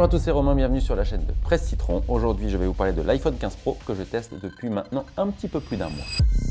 Bonjour à tous, c'est Romain, bienvenue sur la chaîne de Presse Citron. Aujourd'hui, je vais vous parler de l'iPhone 15 Pro que je teste depuis maintenant un petit peu plus d'un mois.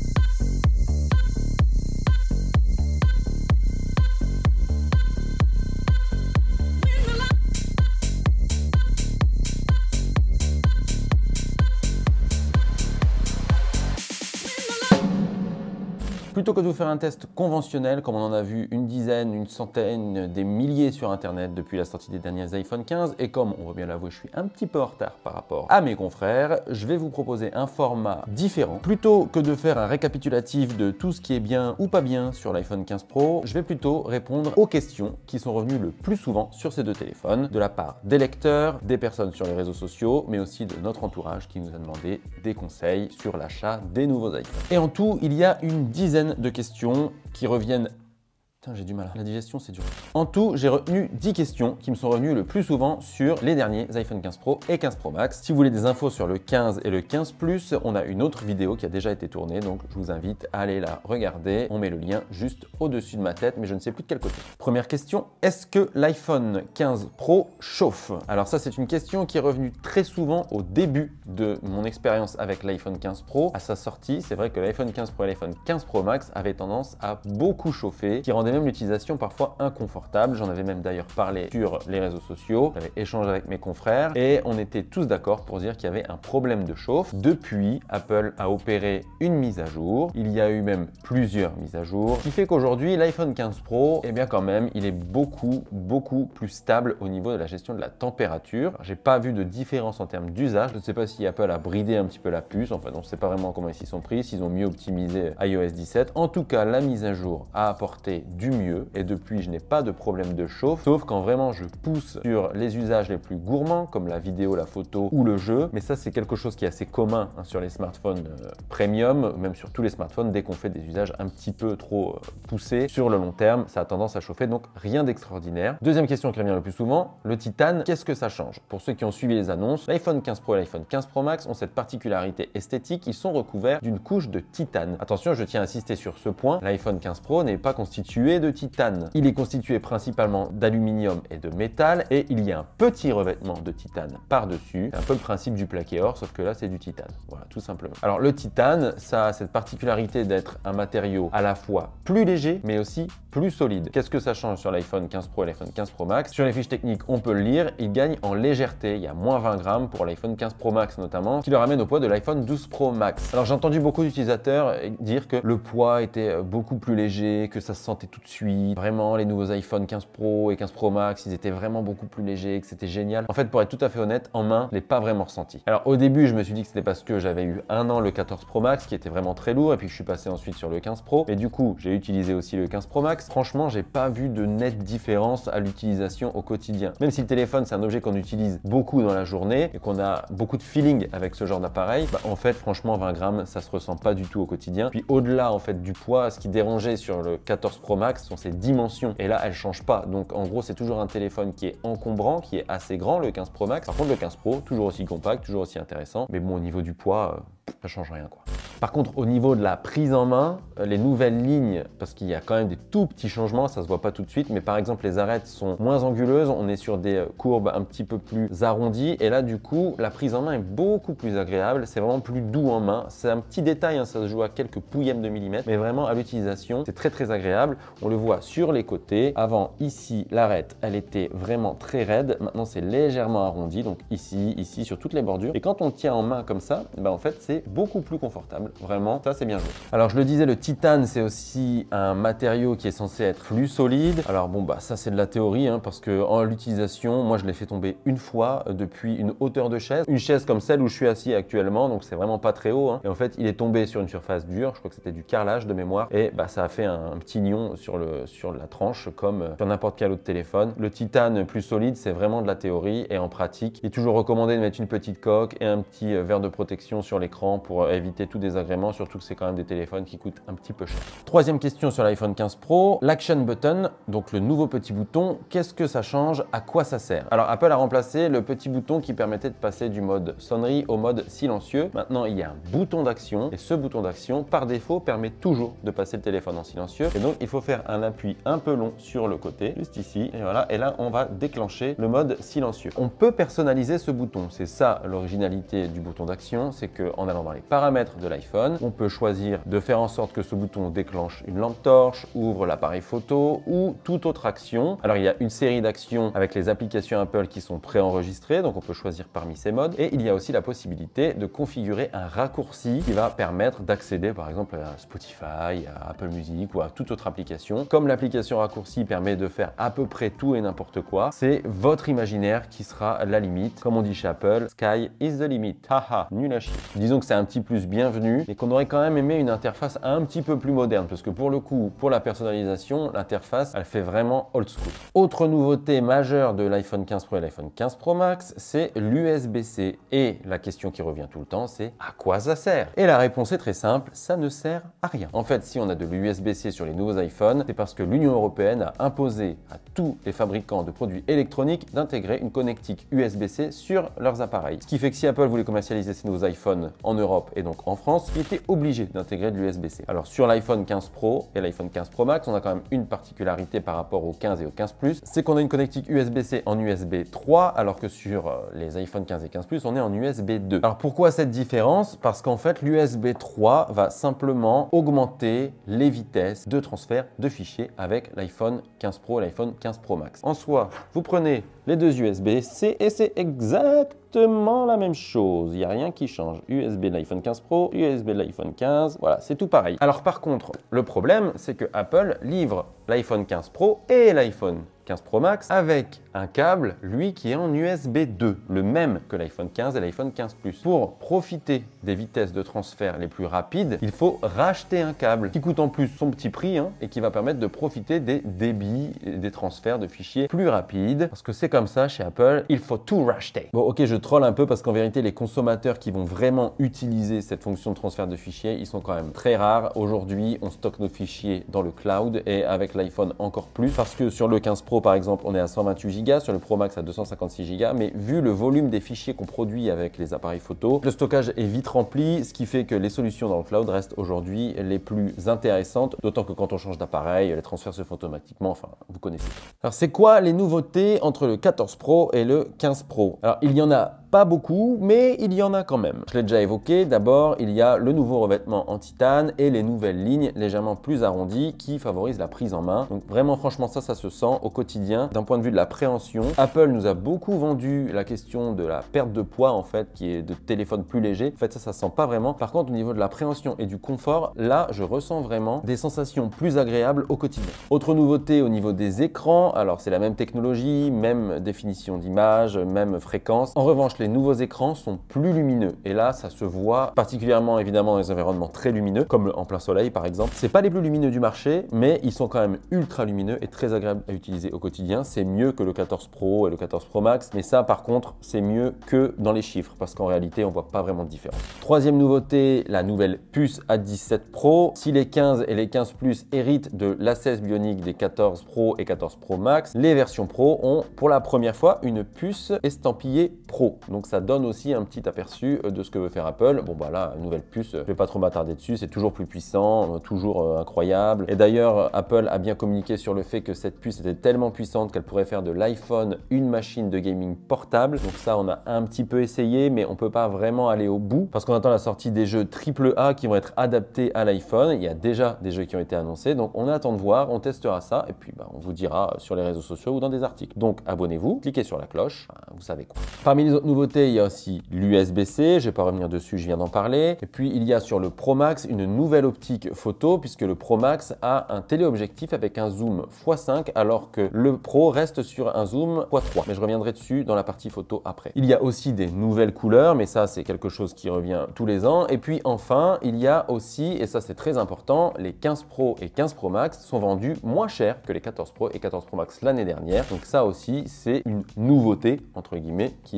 Plutôt que de vous faire un test conventionnel, comme on en a vu une dizaine, une centaine, des milliers sur internet depuis la sortie des derniers iPhone 15, et comme on va bien l'avouer, je suis un petit peu en retard par rapport à mes confrères, je vais vous proposer un format différent. Plutôt que de faire un récapitulatif de tout ce qui est bien ou pas bien sur l'iPhone 15 Pro, je vais plutôt répondre aux questions qui sont revenues le plus souvent sur ces deux téléphones, de la part des lecteurs, des personnes sur les réseaux sociaux, mais aussi de notre entourage qui nous a demandé des conseils sur l'achat des nouveaux iPhones. Et en tout, il y a une dizaine de questions qui reviennent. Putain, j'ai du mal. La digestion, c'est dur. En tout, j'ai retenu 10 questions qui me sont revenues le plus souvent sur les derniers iPhone 15 Pro et 15 Pro Max. Si vous voulez des infos sur le 15 et le 15 Plus, on a une autre vidéo qui a déjà été tournée, donc je vous invite à aller la regarder. On met le lien juste au-dessus de ma tête, mais je ne sais plus de quel côté. Première question, est-ce que l'iPhone 15 Pro chauffe? Alors ça, c'est une question qui est revenue très souvent au début de mon expérience avec l'iPhone 15 Pro. À sa sortie, c'est vrai que l'iPhone 15 Pro et l'iPhone 15 Pro Max avaient tendance à beaucoup chauffer, qui rendait même l'utilisation parfois inconfortable. J'en avais même d'ailleurs parlé sur les réseaux sociaux, j'avais échangé avec mes confrères et on était tous d'accord pour dire qu'il y avait un problème de chauffe. Depuis, Apple a opéré une mise à jour. Il y a eu même plusieurs mises à jour, ce qui fait qu'aujourd'hui, l'iPhone 15 Pro, eh bien quand même, il est beaucoup plus stable au niveau de la gestion de la température. J'ai pas vu de différence en termes d'usage. Je ne sais pas si Apple a bridé un petit peu la puce. Enfin, on ne sait pas vraiment comment ils s'y sont pris, s'ils ont mieux optimisé iOS 17. En tout cas, la mise à jour a apporté du mieux et depuis, je n'ai pas de problème de chauffe, sauf quand vraiment je pousse sur les usages les plus gourmands, comme la vidéo, la photo ou le jeu. Mais ça, c'est quelque chose qui est assez commun sur les smartphones premium, même sur tous les smartphones. Dès qu'on fait des usages un petit peu trop poussés, sur le long terme, ça a tendance à chauffer, donc rien d'extraordinaire. Deuxième question qui revient le plus souvent, le titane, qu'est-ce que ça change? Pour ceux qui ont suivi les annonces, l'iPhone 15 Pro et l'iPhone 15 Pro Max ont cette particularité esthétique, ils sont recouverts d'une couche de titane. Attention, je tiens à insister sur ce point, l'iPhone 15 Pro n'est pas constitué de titane. Il est constitué principalement d'aluminium et de métal et il y a un petit revêtement de titane par-dessus. C'est un peu le principe du plaqué or, sauf que là c'est du titane. Voilà, tout simplement. Alors le titane, ça a cette particularité d'être un matériau à la fois plus léger mais aussi plus solide. Qu'est-ce que ça change sur l'iPhone 15 Pro et l'iPhone 15 Pro Max? Sur les fiches techniques, on peut le lire, il gagne en légèreté. Il y a moins 20 grammes pour l'iPhone 15 Pro Max notamment, qui le ramène au poids de l'iPhone 12 Pro Max. Alors j'ai entendu beaucoup d'utilisateurs dire que le poids était beaucoup plus léger, que ça se sentait tout de suite. Vraiment, les nouveaux iPhone 15 Pro et 15 Pro Max, ils étaient vraiment beaucoup plus légers, que c'était génial. En fait, pour être tout à fait honnête, en main, je l'ai pas vraiment ressenti. Alors au début, je me suis dit que c'était parce que j'avais eu un an le 14 Pro Max, qui était vraiment très lourd, et puis je suis passé ensuite sur le 15 Pro. Et du coup, j'ai utilisé aussi le 15 Pro Max. Franchement, j'ai pas vu de nette différence à l'utilisation au quotidien. Même si le téléphone, c'est un objet qu'on utilise beaucoup dans la journée et qu'on a beaucoup de feeling avec ce genre d'appareil, en fait, franchement, 20 grammes, ça se ressent pas du tout au quotidien. Puis au-delà, en fait, du poids, ce qui dérangeait sur le 14 Pro Max sont ses dimensions. Et là, elle change pas. Donc, en gros, c'est toujours un téléphone qui est encombrant, qui est assez grand, le 15 Pro Max. Par contre, le 15 Pro, toujours aussi compact, toujours aussi intéressant. Mais bon, au niveau du poids, ça change rien, quoi. Par contre, au niveau de la prise en main, les nouvelles lignes, parce qu'il y a quand même des tout petits changements, ça se voit pas tout de suite, mais par exemple, les arêtes sont moins anguleuses, on est sur des courbes un petit peu plus arrondies, et là, du coup, la prise en main est beaucoup plus agréable, c'est vraiment plus doux en main. C'est un petit détail, hein, ça se joue à quelques pouillèmes de millimètres, mais vraiment à l'utilisation, c'est très agréable. On le voit sur les côtés. Avant, ici, l'arête, elle était vraiment très raide. Maintenant, c'est légèrement arrondi, donc ici, sur toutes les bordures. Et quand on le tient en main comme ça, en fait, c'est beaucoup plus confortable. Vraiment, ça c'est bien joué. Alors je le disais, le titane, c'est aussi un matériau qui est censé être plus solide. Alors bon, ça c'est de la théorie, hein, parce que en l'utilisation, moi je l'ai fait tomber une fois depuis une hauteur de chaise. Une chaise comme celle où je suis assis actuellement, donc c'est vraiment pas très haut, hein. Et en fait, il est tombé sur une surface dure, je crois que c'était du carrelage de mémoire, et ça a fait un petit nion sur la tranche, comme sur n'importe quel autre téléphone. Le titane plus solide, c'est vraiment de la théorie, et en pratique, il est toujours recommandé de mettre une petite coque et un petit verre de protection sur l'écran l'écran pour éviter tout désagrément, surtout que c'est quand même des téléphones qui coûtent un petit peu cher. Troisième question sur l'iPhone 15 Pro, l'Action Button, donc le nouveau petit bouton, qu'est-ce que ça change, à quoi ça sert? Alors Apple a remplacé le petit bouton qui permettait de passer du mode sonnerie au mode silencieux. Maintenant il y a un bouton d'action et ce bouton d'action par défaut permet toujours de passer le téléphone en silencieux et donc il faut faire un appui un peu long sur le côté, juste ici, et voilà, et là on va déclencher le mode silencieux. On peut personnaliser ce bouton, c'est ça l'originalité du bouton d'action, c'est qu'en allant dans les paramètres de l'iPhone, on peut choisir de faire en sorte que ce bouton déclenche une lampe torche, ouvre l'appareil photo ou toute autre action. Alors il y a une série d'actions avec les applications Apple qui sont préenregistrées, donc on peut choisir parmi ces modes, et il y a aussi la possibilité de configurer un raccourci qui va permettre d'accéder par exemple à Spotify, à Apple Music ou à toute autre application. Comme l'application raccourci permet de faire à peu près tout et n'importe quoi, c'est votre imaginaire qui sera la limite. Comme on dit chez Apple, sky is the limit. Haha, nul à chier. Disons que c'est un petit plus bienvenu et qu'on aurait quand même aimé une interface un petit peu plus moderne parce que pour le coup, pour la personnalisation, l'interface, elle fait vraiment old school. Autre nouveauté majeure de l'iPhone 15 Pro et l'iPhone 15 Pro Max, c'est l'USB-C. Et la question qui revient tout le temps, c'est à quoi ça sert? Et la réponse est très simple, ça ne sert à rien. En fait, si on a de l'USB-C sur les nouveaux iPhones, c'est parce que l'Union européenne a imposé à tous les fabricants de produits électroniques d'intégrer une connectique USB-C sur leurs appareils. Ce qui fait que si Apple voulait commercialiser ses nouveaux iPhones en Europe et donc en France, il était obligé d'intégrer de l'USB-C. Alors sur l'iPhone 15 Pro et l'iPhone 15 Pro Max, on a quand même une particularité par rapport au 15 et au 15 Plus, c'est qu'on a une connectique USB-C en USB 3, alors que sur les iPhone 15 et 15 Plus, on est en USB 2. Alors pourquoi cette différence? Parce qu'en fait, l'USB 3 va simplement augmenter les vitesses de transfert de fichiers avec l'iPhone 15 Pro et l'iPhone 15 Pro Max. En soi, vous prenez les deux USB-C et c'est exactement la même chose. Il n'y a rien qui change. USB de l'iPhone 15 Pro, USB de l'iPhone 15, voilà, c'est tout pareil. Alors par contre, le problème, c'est que Apple livre l'iPhone 15 Pro et l'iPhone 15 Pro Max avec un câble, lui, qui est en USB 2, le même que l'iPhone 15 et l'iPhone 15 Plus. Pour profiter des vitesses de transfert les plus rapides, il faut racheter un câble qui coûte en plus son petit prix et qui va permettre de profiter des débits et des transferts de fichiers plus rapides. Parce que c'est comme ça chez Apple, il faut tout racheter. Bon, ok, je troll un peu parce qu'en vérité, les consommateurs qui vont vraiment utiliser cette fonction de transfert de fichiers, ils sont quand même très rares. Aujourd'hui, on stocke nos fichiers dans le cloud et avec l'iPhone encore plus parce que sur le 15 Pro, par exemple, on est à 128 Go, sur le Pro Max à 256 Go, mais vu le volume des fichiers qu'on produit avec les appareils photo, le stockage est vite rempli, ce qui fait que les solutions dans le cloud restent aujourd'hui les plus intéressantes, d'autant que quand on change d'appareil, les transferts se font automatiquement, enfin, vous connaissez. Alors, c'est quoi les nouveautés entre le 14 Pro et le 15 Pro? Alors, il y en a pas beaucoup, mais il y en a quand même. Je l'ai déjà évoqué, d'abord, il y a le nouveau revêtement en titane et les nouvelles lignes légèrement plus arrondies qui favorisent la prise en main. Donc vraiment, franchement, ça se sent au quotidien. D'un point de vue de la préhension, Apple nous a beaucoup vendu la question de la perte de poids, en fait, qui est de téléphone plus léger. En fait, ça sent pas vraiment. Par contre, au niveau de la préhension et du confort, là, je ressens vraiment des sensations plus agréables au quotidien. Autre nouveauté au niveau des écrans, alors c'est la même technologie, même définition d'image, même fréquence. En revanche, les nouveaux écrans sont plus lumineux et là ça se voit particulièrement évidemment dans les environnements très lumineux comme en plein soleil par exemple. C'est pas les plus lumineux du marché mais ils sont quand même ultra lumineux et très agréables à utiliser au quotidien. C'est mieux que le 14 Pro et le 14 Pro Max mais ça par contre c'est mieux que dans les chiffres parce qu'en réalité on voit pas vraiment de différence. Troisième nouveauté, la nouvelle puce A17 Pro. Si les 15 et les 15 Plus héritent de l'A16 Bionic des 14 Pro et 14 Pro Max, les versions Pro ont pour la première fois une puce estampillée Pro. Donc ça donne aussi un petit aperçu de ce que veut faire Apple. Bon bah là, une nouvelle puce, je vais pas trop m'attarder dessus, c'est toujours plus puissant, toujours incroyable. Et d'ailleurs, Apple a bien communiqué sur le fait que cette puce était tellement puissante qu'elle pourrait faire de l'iPhone une machine de gaming portable. Donc ça, on a un petit peu essayé, mais on peut pas vraiment aller au bout parce qu'on attend la sortie des jeux AAA qui vont être adaptés à l'iPhone. Il y a déjà des jeux qui ont été annoncés, donc on attend de voir, on testera ça et puis bah, on vous dira sur les réseaux sociaux ou dans des articles. Donc abonnez-vous, cliquez sur la cloche, vous savez quoi. Parmi les autres nouveautés, il y a aussi l'USB-C, je ne vais pas revenir dessus, je viens d'en parler. Et puis il y a sur le Pro Max une nouvelle optique photo puisque le Pro Max a un téléobjectif avec un zoom x5 alors que le Pro reste sur un zoom x3. Mais je reviendrai dessus dans la partie photo après. Il y a aussi des nouvelles couleurs, mais ça c'est quelque chose qui revient tous les ans. Et puis enfin, il y a aussi, et ça c'est très important, les 15 Pro et 15 Pro Max sont vendus moins cher que les 14 Pro et 14 Pro Max l'année dernière. Donc ça aussi c'est une nouveauté entre guillemets qui est bien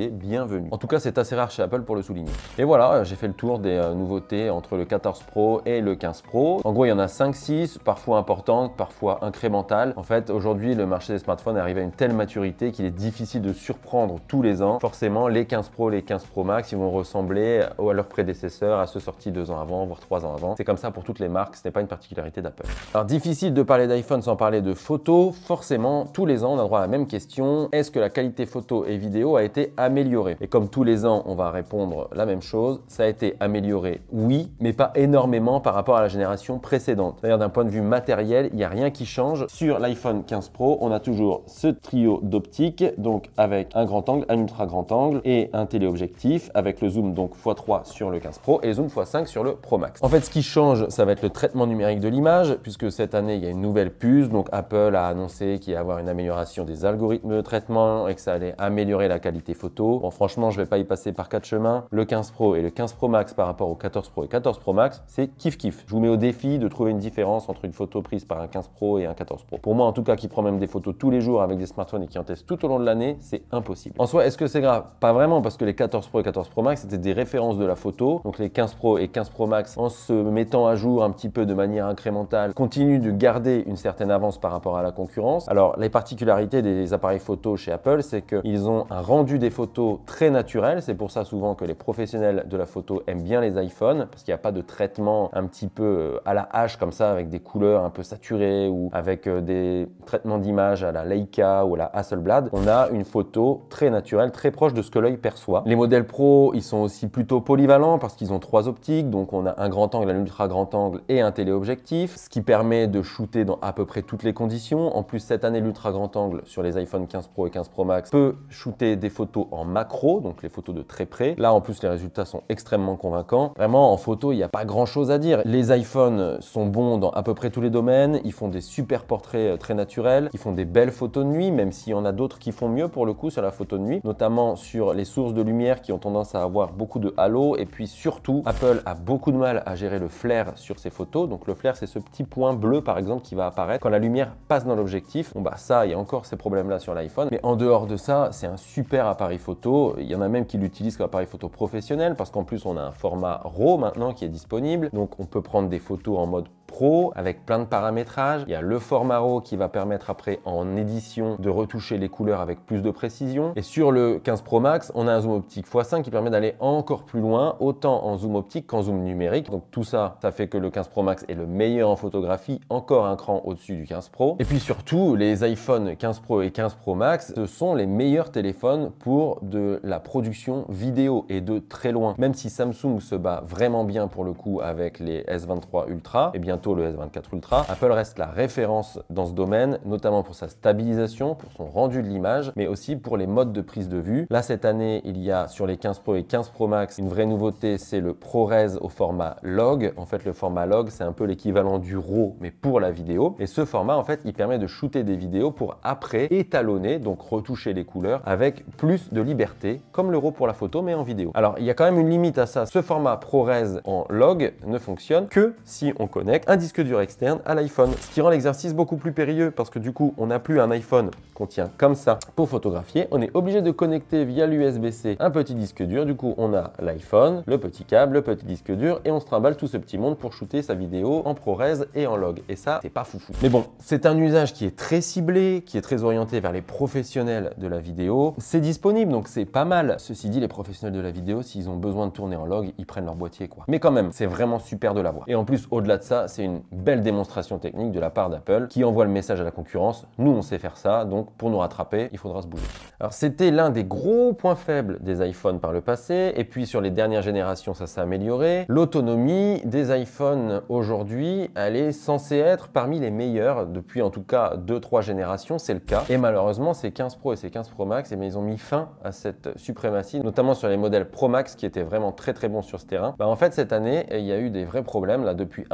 bienvenue. En tout cas, c'est assez rare chez Apple pour le souligner. Et voilà, j'ai fait le tour des nouveautés entre le 14 Pro et le 15 Pro. En gros, il y en a 5-6, parfois importantes, parfois incrémentales. En fait, aujourd'hui, le marché des smartphones est arrivé à une telle maturité qu'il est difficile de surprendre tous les ans. Forcément, les 15 Pro, les 15 Pro Max, ils vont ressembler à leurs prédécesseurs, à ceux sortis 2 ans avant, voire 3 ans avant. C'est comme ça pour toutes les marques, ce n'est pas une particularité d'Apple. Alors, difficile de parler d'iPhone sans parler de photos. Forcément, tous les ans, on a droit à la même question. Est-ce que la qualité photo et vidéo a été améliorée? Et comme tous les ans, on va répondre la même chose. Ça a été amélioré, oui, mais pas énormément par rapport à la génération précédente. C'est-à-dire d'un point de vue matériel, il n'y a rien qui change. Sur l'iPhone 15 Pro, on a toujours ce trio d'optiques, donc avec un grand angle, un ultra grand angle et un téléobjectif avec le zoom donc x3 sur le 15 Pro et le zoom x5 sur le Pro Max. En fait, ce qui change, ça va être le traitement numérique de l'image, puisque cette année, il y a une nouvelle puce. Donc Apple a annoncé qu'il y allait avoir une amélioration des algorithmes de traitement et que ça allait améliorer la qualité photo. Bon, franchement, je ne vais pas y passer par 4 chemins. Le 15 Pro et le 15 Pro Max par rapport au 14 Pro et 14 Pro Max, c'est kiff-kiff. Je vous mets au défi de trouver une différence entre une photo prise par un 15 Pro et un 14 Pro. Pour moi, en tout cas, qui prend même des photos tous les jours avec des smartphones et qui en teste tout au long de l'année, c'est impossible. En soi, est-ce que c'est grave? Pas vraiment, parce que les 14 Pro et 14 Pro Max, c'était des références de la photo. Donc les 15 Pro et 15 Pro Max, en se mettant à jour un petit peu de manière incrémentale, continuent de garder une certaine avance par rapport à la concurrence. Alors, les particularités des appareils photo chez Apple, c'est qu'ils ont un rendu des photos très naturel. C'est pour ça souvent que les professionnels de la photo aiment bien les iPhones, parce qu'il n'y a pas de traitement un petit peu à la hache comme ça, avec des couleurs un peu saturées ou avec des traitements d'image à la Leica ou à la Hasselblad. On a une photo très naturelle, très proche de ce que l'œil perçoit. Les modèles Pro, ils sont aussi plutôt polyvalents parce qu'ils ont 3 optiques. Donc on a un grand angle, un ultra grand angle et un téléobjectif, ce qui permet de shooter dans à peu près toutes les conditions. En plus, cette année, l'ultra grand angle sur les iPhone 15 Pro et 15 Pro Max peut shooter des photos en macro, donc les photos de très près. Là, en plus, les résultats sont extrêmement convaincants. Vraiment, en photo, il n'y a pas grand chose à dire. Les iPhones sont bons dans à peu près tous les domaines. Ils font des super portraits très naturels. Ils font des belles photos de nuit, même s'il y en a d'autres qui font mieux pour le coup sur la photo de nuit, notamment sur les sources de lumière qui ont tendance à avoir beaucoup de halo. Et puis surtout, Apple a beaucoup de mal à gérer le flair sur ses photos. Donc le flair, c'est ce petit point bleu, par exemple, qui va apparaître quand la lumière passe dans l'objectif. Bon, bah ça, il y a encore ces problèmes-là sur l'iPhone. Mais en dehors de ça, c'est un super appareil photo. Il y en a même qui l'utilisent comme appareil photo professionnel parce qu'en plus, on a un format RAW maintenant qui est disponible. Donc, on peut prendre des photos en mode pro avec plein de paramétrages. Il y a le format RAW qui va permettre après en édition de retoucher les couleurs avec plus de précision. Et sur le 15 Pro Max, on a un zoom optique x5 qui permet d'aller encore plus loin, autant en zoom optique qu'en zoom numérique. Donc tout ça, ça fait que le 15 Pro Max est le meilleur en photographie, encore un cran au-dessus du 15 Pro. Et puis surtout, les iPhone 15 Pro et 15 Pro Max, ce sont les meilleurs téléphones pour de la production vidéo et de très loin. Même si Samsung se bat vraiment bien pour le coup avec les S23 Ultra et bientôt le S24 Ultra, Apple reste la référence dans ce domaine, notamment pour sa stabilisation, pour son rendu de l'image, mais aussi pour les modes de prise de vue. Là, cette année, il y a sur les 15 Pro et 15 Pro Max une vraie nouveauté, c'est le ProRes au format log. En fait, le format log, c'est un peu l'équivalent du RAW, mais pour la vidéo. Et ce format, en fait, il permet de shooter des vidéos pour après étalonner, donc retoucher les couleurs avec plus de liberté, comme le RAW pour la photo, mais en vidéo. Alors, il y a quand même une limite à ça. Ce format ProRes en log ne fonctionne que si on connecte un disque dur externe à l'iPhone, ce qui rend l'exercice beaucoup plus périlleux parce que du coup, on n'a plus un iPhone qu'on tient comme ça pour photographier. On est obligé de connecter via l'USB-C un petit disque dur. Du coup, on a l'iPhone, le petit câble, le petit disque dur et on se trimballe tout ce petit monde pour shooter sa vidéo en ProRes et en log. Et ça, c'est pas foufou. Mais bon, c'est un usage qui est très ciblé, qui est très orienté vers les professionnels de la vidéo. C'est disponible, donc c'est pas mal. Ceci dit, les professionnels de la vidéo, s'ils ont besoin de tourner en log, ils prennent leur boîtier, quoi. Mais quand même, c'est vraiment super de l'avoir. Et en plus, au-delà de ça, c'est une belle démonstration technique de la part d'Apple qui envoie le message à la concurrence. Nous, on sait faire ça, donc pour nous rattraper, il faudra se bouger. Alors, c'était l'un des gros points faibles des iPhones par le passé. Et puis, sur les dernières générations, ça s'est amélioré. L'autonomie des iPhones aujourd'hui, elle est censée être parmi les meilleures depuis en tout cas 2-3 générations. C'est le cas. Et malheureusement, ces 15 Pro et ces 15 Pro Max, ils ont mis fin à cette suprématie, notamment sur les modèles Pro Max qui étaient vraiment très très bons sur ce terrain. En fait, cette année, il y a eu des vrais problèmes. Là, depuis un mois, pour moi,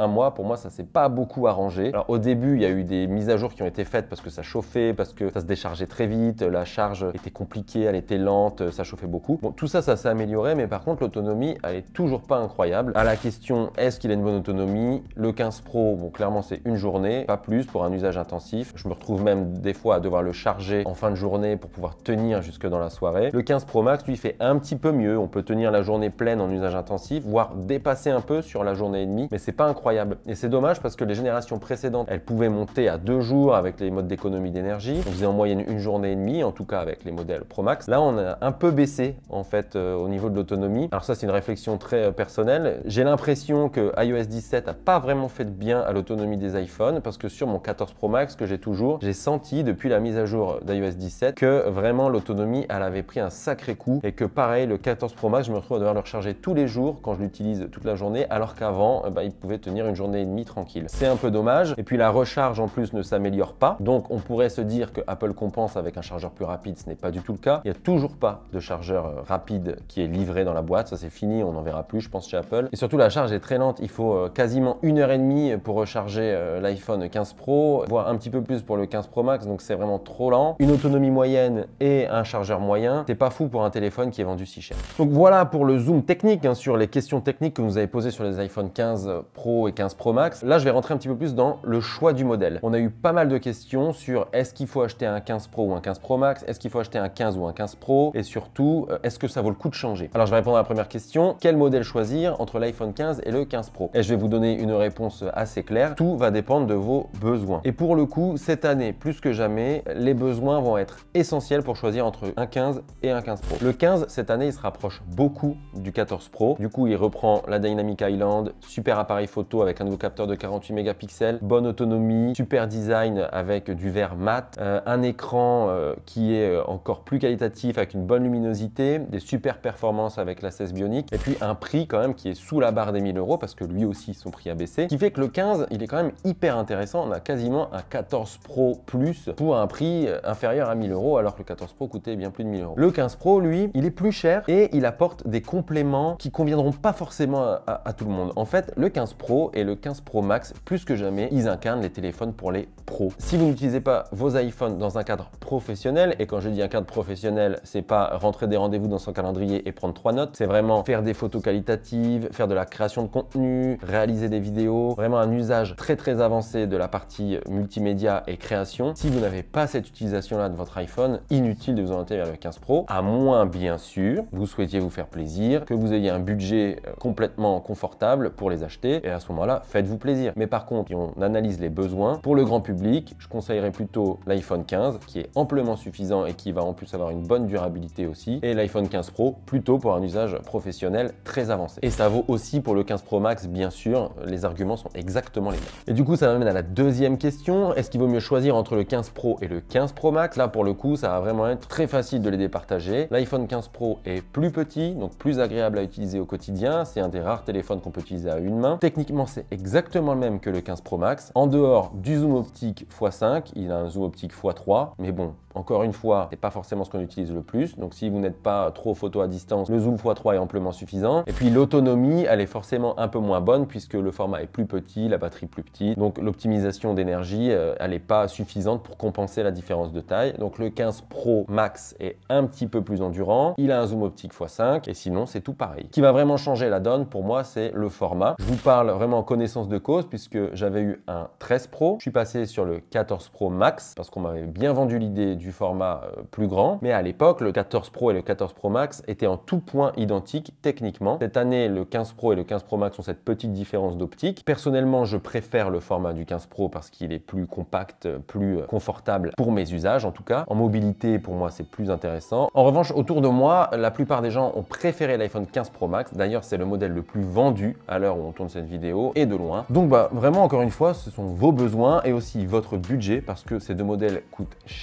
moi, ça s'est pas beaucoup arrangé. Alors au début, il y a eu des mises à jour qui ont été faites parce que ça chauffait, parce que ça se déchargeait très vite, la charge était compliquée, elle était lente, ça chauffait beaucoup. Bon, tout ça, ça s'est amélioré, mais par contre, l'autonomie, elle est toujours pas incroyable. À la question, est-ce qu'il a une bonne autonomie? Le 15 Pro, bon, clairement, c'est une journée, pas plus pour un usage intensif. Je me retrouve même des fois à devoir le charger en fin de journée pour pouvoir tenir jusque dans la soirée. Le 15 Pro Max, lui, fait un petit peu mieux. On peut tenir la journée pleine en usage intensif, voire dépasser un peu sur la journée et demie, mais c'est pas incroyable. Et c'est dommage parce que les générations précédentes, elles pouvaient monter à 2 jours avec les modes d'économie d'énergie. On faisait en moyenne une journée et demie, en tout cas avec les modèles Pro Max. Là, on a un peu baissé en fait au niveau de l'autonomie. Alors ça, c'est une réflexion très personnelle. J'ai l'impression que iOS 17 n'a pas vraiment fait de bien à l'autonomie des iPhones parce que sur mon 14 Pro Max que j'ai toujours, j'ai senti depuis la mise à jour d'iOS 17 que vraiment l'autonomie, elle avait pris un sacré coup et que pareil, le 14 Pro Max, je me retrouve à devoir le recharger tous les jours quand je l'utilise toute la journée alors qu'avant, il pouvait tenir une journée et demie tranquille. C'est un peu dommage. Et puis la recharge en plus ne s'améliore pas. Donc on pourrait se dire que Apple compense avec un chargeur plus rapide. Ce n'est pas du tout le cas. Il n'y a toujours pas de chargeur rapide qui est livré dans la boîte. Ça c'est fini, on n'en verra plus je pense chez Apple. Et surtout la charge est très lente. Il faut quasiment 1h30 pour recharger l'iPhone 15 Pro, voire un petit peu plus pour le 15 Pro Max. Donc c'est vraiment trop lent. Une autonomie moyenne et un chargeur moyen, c'est pas fou pour un téléphone qui est vendu si cher. Donc voilà pour le zoom technique sur les questions techniques que vous avez posées sur les iPhone 15 Pro et 15 Pro Max. Là je vais rentrer un petit peu plus dans le choix du modèle. On a eu pas mal de questions sur est-ce qu'il faut acheter un 15 Pro ou un 15 Pro Max, est-ce qu'il faut acheter un 15 ou un 15 Pro et surtout est-ce que ça vaut le coup de changer. Alors je vais répondre à la première question, quel modèle choisir entre l'iPhone 15 et le 15 Pro? Et je vais vous donner une réponse assez claire, tout va dépendre de vos besoins. Et pour le coup, cette année plus que jamais, les besoins vont être essentiels pour choisir entre un 15 et un 15 Pro. Le 15 cette année il se rapproche beaucoup du 14 Pro, du coup il reprend la Dynamic Island, super appareil photo avec un nouveau capteur de 48 mégapixels, bonne autonomie, super design avec du verre mat, un écran qui est encore plus qualitatif avec une bonne luminosité, des super performances avec la 16 Bionic et puis un prix quand même qui est sous la barre des 1000 € parce que lui aussi son prix a baissé, qui fait que le 15 il est quand même hyper intéressant. On a quasiment un 14 Pro Plus pour un prix inférieur à 1000 € alors que le 14 Pro coûtait bien plus de 1000 €. Le 15 Pro lui il est plus cher et il apporte des compléments qui conviendront pas forcément à tout le monde. En fait le 15 Pro et le 15 Pro Max plus que jamais ils incarnent les téléphones pour les pros. Si vous n'utilisez pas vos iPhones dans un cadre professionnel, et quand je dis un cadre professionnel c'est pas rentrer des rendez-vous dans son calendrier et prendre 3 notes, c'est vraiment faire des photos qualitatives, faire de la création de contenu, réaliser des vidéos, vraiment un usage très avancé de la partie multimédia et création. Si vous n'avez pas cette utilisation là de votre iPhone, inutile de vous orienter vers le 15 Pro, à moins bien sûr vous souhaitiez vous faire plaisir, que vous ayez un budget complètement confortable pour les acheter, et à ce moment-là faites-vous plaisir. Mais par contre si on analyse les besoins pour le grand public, je conseillerais plutôt l'iPhone 15 qui est amplement suffisant et qui va en plus avoir une bonne durabilité aussi, et l'iPhone 15 Pro plutôt pour un usage professionnel très avancé. Et ça vaut aussi pour le 15 Pro Max bien sûr, les arguments sont exactement les mêmes. Et du coup ça m'amène à la deuxième question, est-ce qu'il vaut mieux choisir entre le 15 Pro et le 15 Pro Max? Là pour le coup ça va vraiment être très facile de les départager. L'iPhone 15 Pro est plus petit, donc plus agréable à utiliser au quotidien, c'est un des rares téléphones qu'on peut utiliser à une main. Techniquement c'est exactement le même que le 15 Pro Max, en dehors du zoom optique x5, il a un zoom optique x3, mais bon, encore une fois, c'est pas forcément ce qu'on utilise le plus, donc si vous n'êtes pas trop photo à distance, le zoom x3 est amplement suffisant. Et puis l'autonomie, elle est forcément un peu moins bonne puisque le format est plus petit, la batterie plus petite, donc l'optimisation d'énergie, elle n'est pas suffisante pour compenser la différence de taille. Donc le 15 Pro Max est un petit peu plus endurant, il a un zoom optique x5 et sinon c'est tout pareil. Ce qui va vraiment changer la donne pour moi, c'est le format. Je vous parle vraiment en connaissance de cause puisque j'avais eu un 13 Pro, je suis passé sur le 14 Pro Max parce qu'on m'avait bien vendu l'idée du format plus grand, mais à l'époque le 14 Pro et le 14 Pro Max étaient en tout point identiques techniquement. Cette année le 15 Pro et le 15 Pro Max ont cette petite différence d'optique. Personnellement je préfère le format du 15 Pro parce qu'il est plus compact, plus confortable pour mes usages en tout cas. En mobilité pour moi c'est plus intéressant. En revanche autour de moi la plupart des gens ont préféré l'iPhone 15 Pro Max, d'ailleurs c'est le modèle le plus vendu à l'heure où on tourne cette vidéo et de loin. Donc vraiment encore une fois ce sont vos besoins et aussi votre budget parce que ces deux modèles coûtent cher, ils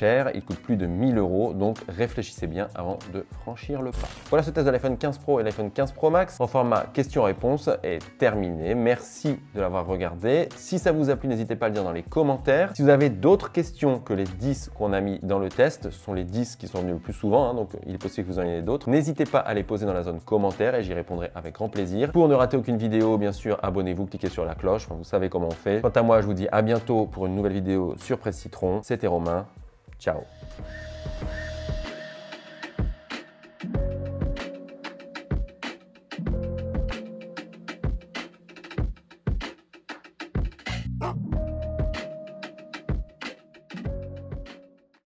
coûte plus de 1000 €, donc réfléchissez bien avant de franchir le pas. Voilà, ce test de l'iPhone 15 Pro et l'iPhone 15 Pro Max en format questions-réponses est terminé. Merci de l'avoir regardé. Si ça vous a plu, n'hésitez pas à le dire dans les commentaires. Si vous avez d'autres questions que les 10 qu'on a mis dans le test, ce sont les 10 qui sont venus le plus souvent, donc il est possible que vous en ayez d'autres, n'hésitez pas à les poser dans la zone commentaires et j'y répondrai avec grand plaisir. Pour ne rater aucune vidéo, bien sûr, abonnez-vous, cliquez sur la cloche, vous savez comment on fait. Quant à moi, je vous dis à bientôt pour une nouvelle vidéo sur Presse Citron. C'était Romain, ciao.